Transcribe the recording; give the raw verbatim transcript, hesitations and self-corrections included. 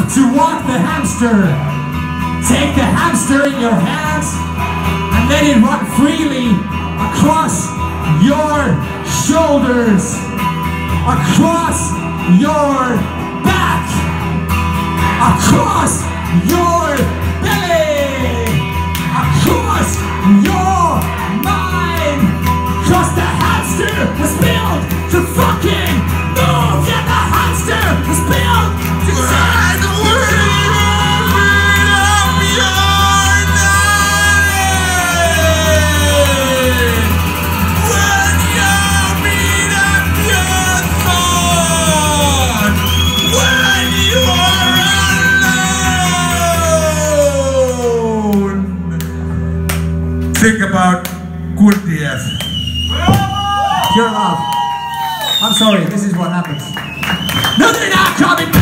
to walk the hamster. Take the hamster in your hands and let it run freely across your shoulders, across your back, across your belly, across your mind. Cause the hamster was built to fucking move. Yeah, the hamster was built to ride the world. Think about good death. Pure love. I'm sorry, this is what happens. No, they're not coming back!